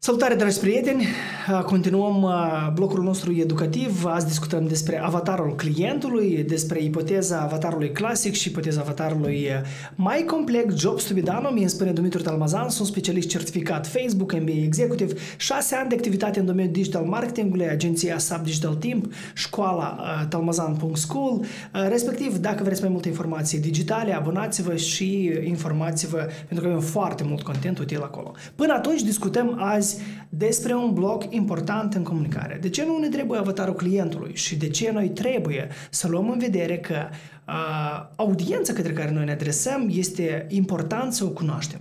Salutare, dragi prieteni! Continuăm blocul nostru educativ. Azi discutăm despre avatarul clientului, despre ipoteza avatarului clasic și ipoteza avatarului mai complex, Jobs to be done. Mie îmi spune Dumitru Talmazan, sunt specialist certificat Facebook, MBA Executive, 6 ani de activitate în domeniul digital marketingului, agenția SAP Digital Team, școala talmazan.school. Respectiv, dacă vreți mai multe informații digitale, abonați-vă și informați-vă, pentru că avem foarte mult content util acolo. Până atunci discutăm azi despre un bloc important în comunicare. De ce nu ne trebuie avatarul clientului și de ce noi trebuie să luăm în vedere că audiența către care noi ne adresăm este important să o cunoaștem.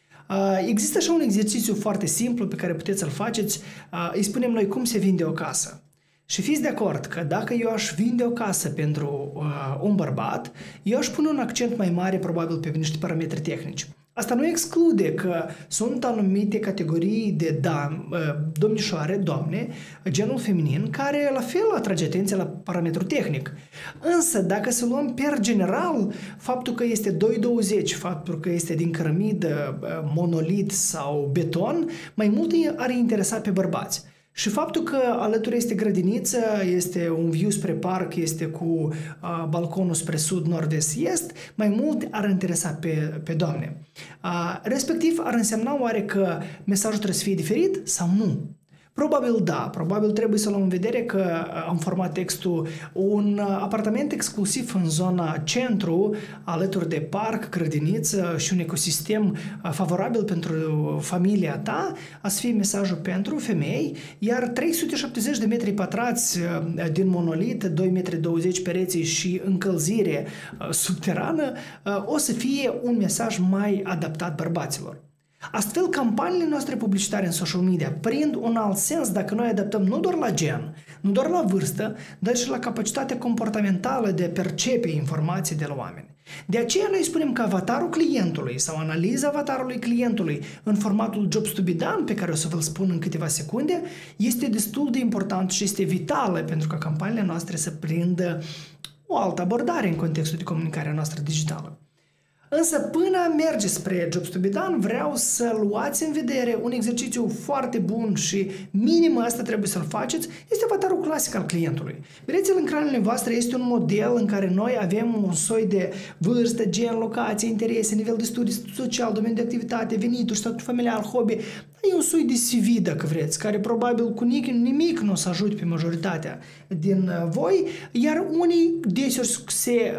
Există și un exercițiu foarte simplu pe care puteți să-l faceți. Îi spunem noi cum se vinde o casă. Și fiți de acord că dacă eu aș vinde o casă pentru un bărbat, eu aș pune un accent mai mare probabil pe niște parametri tehnici. Asta nu exclude că sunt anumite categorii de domnișoare, doamne, genul feminin, care la fel atrage atenția la parametru tehnic. Însă, dacă să luăm per general, faptul că este 2,20, faptul că este din cărămidă, monolit sau beton, mai mult ar interesa pe bărbați. Și faptul că alături este grădiniță, este un view spre parc, este cu balconul spre sud, nord-est, est, mai mult ar interesa pe doamne. Respectiv, ar însemna oare că mesajul trebuie să fie diferit sau nu? Probabil da, probabil trebuie să luăm în vedere că am format textul un apartament exclusiv în zona centru, alături de parc, grădiniță și un ecosistem favorabil pentru familia ta, a să fie mesajul pentru femei, iar 370 de metri pătrați din monolit, 2,20 metri pereții și încălzire subterană, o să fie un mesaj mai adaptat bărbaților. Astfel, campaniile noastre publicitare în social media prind un alt sens dacă noi adaptăm nu doar la gen, nu doar la vârstă, dar și la capacitatea comportamentală de a percepe informații de la oameni. De aceea noi spunem că avatarul clientului sau analiza avatarului clientului în formatul Jobs to be done, pe care o să vă-l spun în câteva secunde, este destul de important și este vitală pentru ca campaniile noastre să prindă o altă abordare în contextul de comunicare noastră digitală. Însă până merge spre Jobs to be done, vreau să luați în vedere un exercițiu foarte bun și minim asta trebuie să-l faceți, este avatarul clasic al clientului. Vedeți-l în ecranele voastre, este un model în care noi avem un soi de vârstă, gen, locație, interese, nivel de studii social, domeniu de activitate, venituri, statut familial, hobby. E un soi de CV, dacă vreți, care probabil cu nimic nu o să ajute pe majoritatea din voi, iar unii deseori se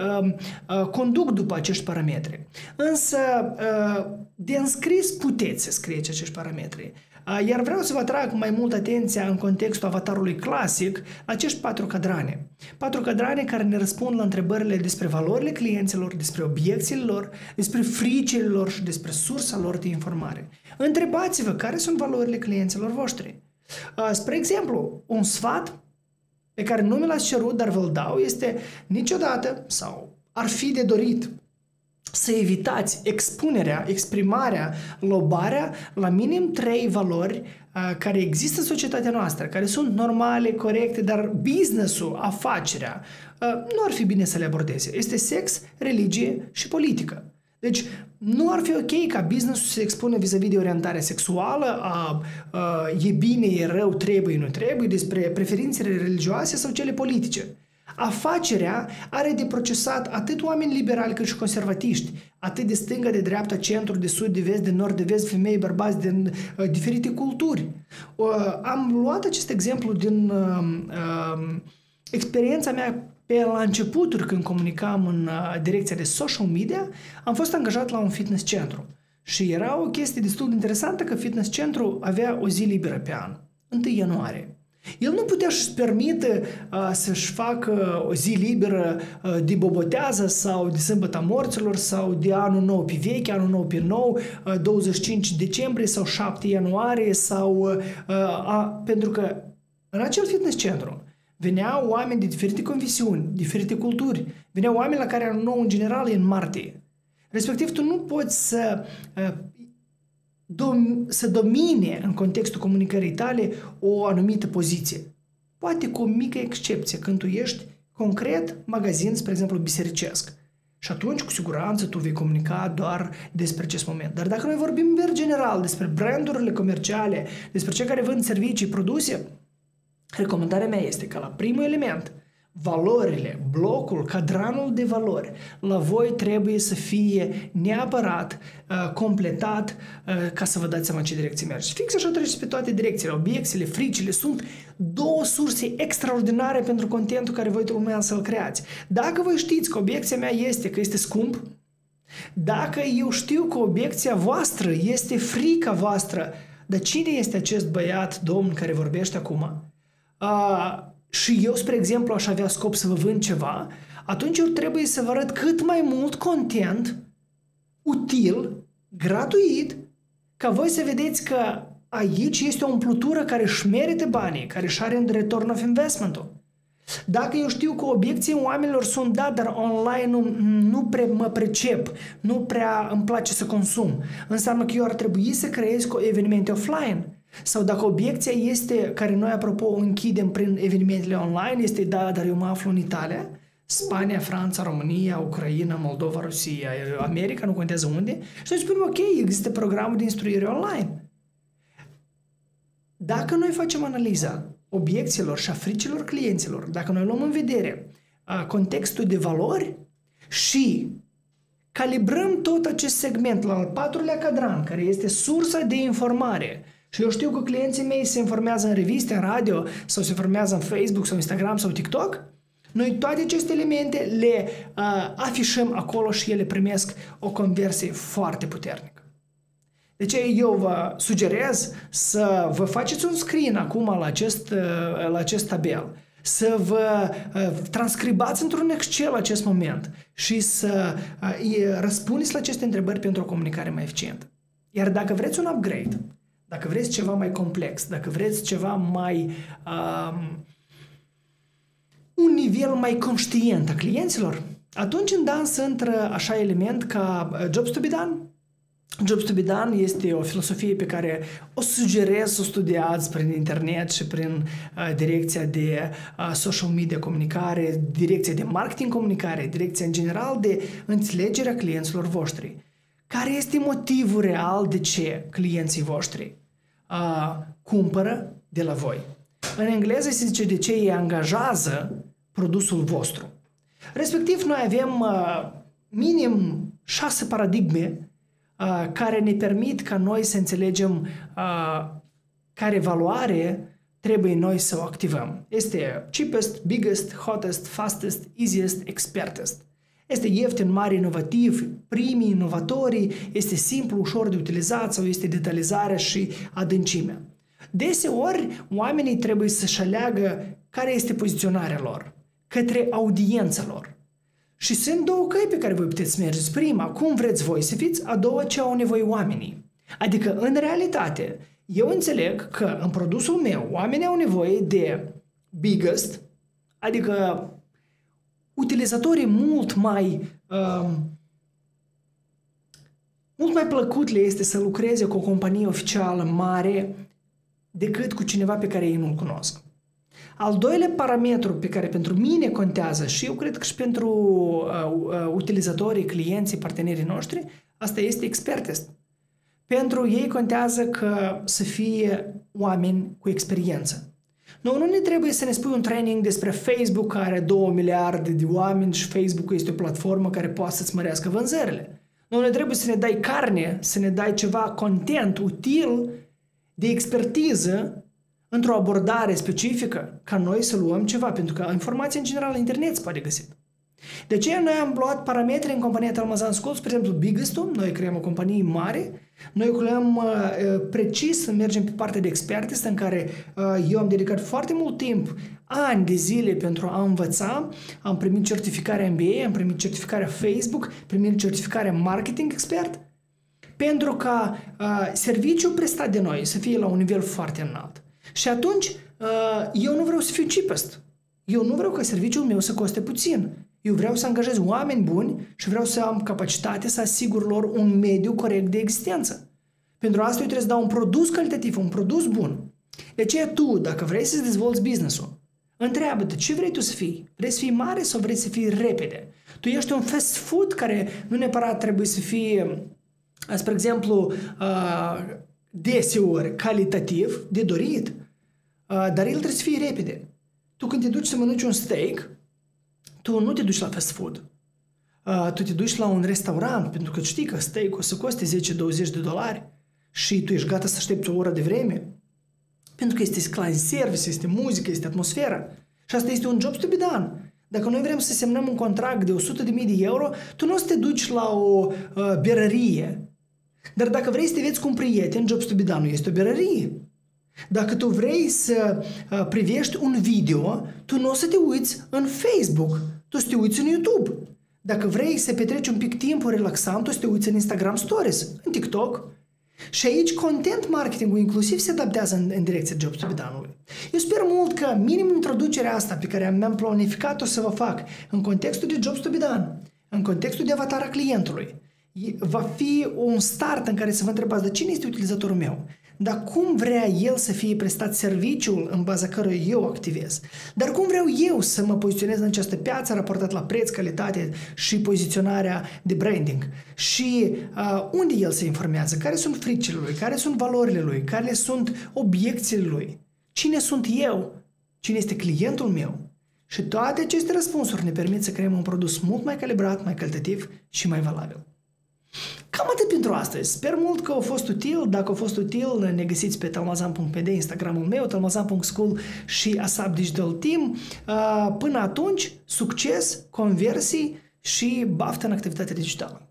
conduc după acești parametri. Însă, de înscris puteți să scrieți acești parametri. Iar vreau să vă atrag mai mult atenția în contextul avatarului clasic acești 4 cadrane. 4 cadrane care ne răspund la întrebările despre valorile clienților, despre obiecțiile lor, despre fricile lor și despre sursa lor de informare. Întrebați-vă care sunt valorile clienților voștri. Spre exemplu, un sfat pe care nu mi l-ați cerut, dar vă-l dau, este niciodată sau ar fi de dorit să evitați expunerea, exprimarea, lobarea la minim 3 valori care există în societatea noastră, care sunt normale, corecte, dar business-ul, afacerea, nu ar fi bine să le abordeze. Este sex, religie și politică. Deci, nu ar fi ok ca business-ul să se expune vis-a-vis de orientarea sexuală, e bine, e rău, trebuie, nu trebuie, despre preferințele religioase sau cele politice. Afacerea are de procesat atât oameni liberali cât și conservatiști, atât de stânga, de dreapta, centru, de sud, de vest, de nord, de vest, femei, bărbați din diferite culturi. Am luat acest exemplu din experiența mea la începuturi când comunicam în direcția de social media. Am fost angajat la un fitness centru și era o chestie destul de interesantă că fitness centru avea o zi liberă pe an, 1 ianuarie. El nu putea să-și permite să-și facă o zi liberă de bobotează sau de sâmbăta morților sau de anul nou pe vechi, anul nou pe nou, 25 decembrie sau 7 ianuarie sau pentru că în acel fitness centru veneau oameni de diferite confesiuni, diferite culturi, veneau oameni la care anul nou în general e în martie. Respectiv, tu nu poți să domine în contextul comunicării tale o anumită poziție. Poate cu o mică excepție când tu ești concret magazin, spre exemplu, bisericesc. Și atunci, cu siguranță, tu vei comunica doar despre acest moment. Dar dacă noi vorbim în general despre brandurile comerciale, despre cei care vând servicii, produse, recomandarea mea este că la primul element, valorile, blocul, cadranul de valori, la voi trebuie să fie neapărat completat ca să vă dați seama în ce direcție mergeți. Fix așa treceți pe toate direcțiile. Obiecțiile, fricile sunt două surse extraordinare pentru contentul care voi urmează să-l creați. Dacă voi știți că obiecția mea este că este scump, dacă eu știu că obiecția voastră este frica voastră, dar cine este acest băiat, domn, care vorbește acum? Și eu, spre exemplu, aș avea scop să vă vând ceva, atunci eu trebuie să vă arăt cât mai mult content util, gratuit, ca voi să vedeți că aici este o umplutură care își merită banii, care își are un return of investment-ul. Dacă eu știu că obiecții oamenilor sunt dar online nu prea mă pricep, nu prea îmi place să consum, înseamnă că eu ar trebui să creez evenimente offline. Sau dacă obiecția este, care noi apropo închidem prin evenimentele online, este dar eu mă aflu în Italia, Spania, Franța, România, Ucraina, Moldova, Rusia, America, nu contează unde, și noi spunem ok, există programul de instruire online. Dacă noi facem analiza obiecțiilor și a fricilor clienților, dacă noi luăm în vedere contextul de valori și calibrăm tot acest segment la al patrulea cadran, care este sursa de informare, și eu știu că clienții mei se informează în reviste, în radio, sau se informează în Facebook, sau Instagram, sau TikTok, noi toate aceste elemente le afișăm acolo și ele primesc o conversie foarte puternică. Deci eu vă sugerez să vă faceți un screen acum la acest tabel, să vă transcribați într-un Excel acest moment și să răspundeți la aceste întrebări pentru o comunicare mai eficientă. Iar dacă vreți un upgrade, dacă vreți ceva mai complex, dacă vreți ceva mai un nivel mai conștient a clienților, atunci în dans intră așa element ca Jobs to be done. Jobs to be done este o filosofie pe care o sugerez să o studiați prin internet și prin direcția de social media comunicare, direcția de marketing comunicare, direcția în general de înțelegerea clienților voștri. Care este motivul real de ce clienții voștri cumpără de la voi? În engleză se zice de ce ei angajează produsul vostru. Respectiv, noi avem minim 6 paradigme care ne permit ca noi să înțelegem care valoare trebuie noi să o activăm. Este cheapest, biggest, hottest, fastest, easiest, expertest. Este ieftin, mare, inovativ, primii, inovatorii, este simplu, ușor de utilizat sau este detalizarea și adâncimea. Deseori, oamenii trebuie să-și aleagă care este poziționarea lor către audiența lor. Și sunt două căi pe care voi puteți să mergeți. Prima, cum vreți voi să fiți, a doua, ce au nevoie oamenii. Adică, în realitate, eu înțeleg că în produsul meu oamenii au nevoie de biggest, adică utilizatorii mult mai plăcut le este să lucreze cu o companie oficială mare decât cu cineva pe care ei nu-l cunosc. Al doilea parametru pe care pentru mine contează și eu cred că și pentru utilizatorii, clienții, partenerii noștri, asta este expertest. Pentru ei contează că să fie oameni cu experiență. Nu ne trebuie să ne spui un training despre Facebook care are 2 miliarde de oameni și Facebook este o platformă care poate să-ți mărească vânzările. Nu ne trebuie să ne dai carne, să ne dai ceva content util de expertiză într-o abordare specifică ca noi să luăm ceva, pentru că informația în general la internet se poate găsi. De aceea noi am luat parametri în compania Talmazan Schools, spre exemplu Biggest-ul, noi creăm o companie mare, noi creăm precis, mergem pe partea de expertist în care eu am dedicat foarte mult timp, ani de zile pentru a învăța, am primit certificarea MBA, am primit certificarea Facebook, primit certificarea Marketing Expert, pentru ca serviciul prestat de noi să fie la un nivel foarte înalt. Și atunci eu nu vreau să fiu cheapest. Eu nu vreau ca serviciul meu să coste puțin. Eu vreau să angajez oameni buni și vreau să am capacitate să asigur lor un mediu corect de existență. Pentru asta eu trebuie să dau un produs calitativ, un produs bun. De aceea tu, dacă vrei să-ți dezvolți business-ul, Întreabă-te, ce vrei tu să fii? Vrei să fii mare sau vrei să fii repede? Tu ești un fast food care nu neapărat trebuie să fie, spre exemplu, deseori calitativ, de dorit, dar el trebuie să fie repede. Tu când te duci să mănânci un steak, tu nu te duci la fast food. Tu te duci la un restaurant, pentru că știi că steak o să coste $10-20 și tu ești gata să aștepți o oră de vreme. Pentru că este client service, este muzică, este atmosferă. Și asta este un job to be done. Dacă noi vrem să semnăm un contract de 100.000 de euro, tu nu o să te duci la o berărie. Dar dacă vrei să te vezi cu un prieten, job to be done este o berărie. Dacă tu vrei să privești un video, tu nu o să te uiți în Facebook, tu o să te uiți în YouTube. Dacă vrei să petreci un pic timpul relaxant, tu o să te uiți în Instagram Stories, în TikTok. Și aici content marketingul inclusiv se adaptează în direcția job to be done-ului. Eu sper mult că minim introducerea asta pe care mi-am planificat-o să vă fac în contextul de jobs to be done, în contextul de avatara clientului, va fi un start în care să vă întrebați de cine este utilizatorul meu, dar cum vrea el să fie prestat serviciul în baza căruia eu activez, dar cum vreau eu să mă poziționez în această piață raportat la preț, calitate și poziționarea de branding și unde el se informează, care sunt fricile lui, care sunt valorile lui, care sunt obiecțiile lui, cine sunt eu, cine este clientul meu. Și toate aceste răspunsuri ne permit să creăm un produs mult mai calibrat, mai calitativ și mai valabil. Cam atât pentru astăzi. Sper mult că a fost util. Dacă a fost util, ne găsiți pe talmazan.pd, Instagramul meu, talmazan.school și ASAP Digital Team. Până atunci, succes, conversii și baftă în activitatea digitală.